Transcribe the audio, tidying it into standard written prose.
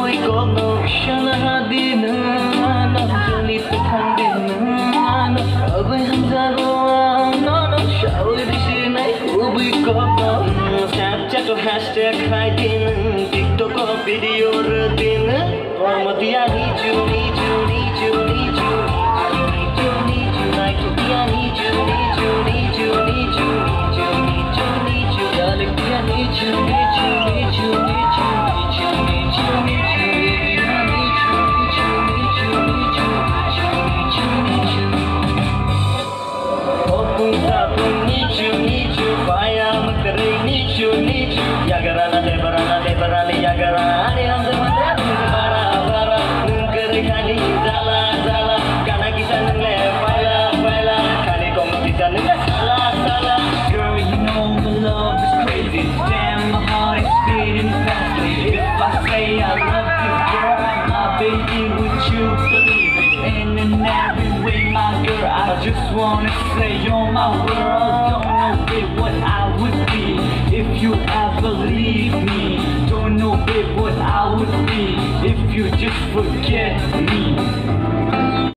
ôi có ngầu Shana hadi na no Jali to thangde na no Abai hamza roa no no Shawi dishi nai ubi ko ngầu Snapchat or hashtag khai din TikTok or video din Matiya need you, need you, need you, need you Need you, need you, like Matiya need you, need you, need you, need you, need you, need you, need you Darling, Matiya need you, need you, need you, need you, need you, need you, need you Matiya need you, need you, need you, need you, need you, need you, need you Opun sapun need you, need you Paya makare need you, need you Yagarana lebarana lebarana yagarana Ani hamza mataru bara bara Nungkere kani zala zala Kana kita nungle faila faila Kani kong kita nungle sala sala Girl, you know the love is crazy Damn, my heart is beating fastly If I say I love you, girl My baby, would you believe it? In every way, my girl I just wanna say you're my world Don't know what I would be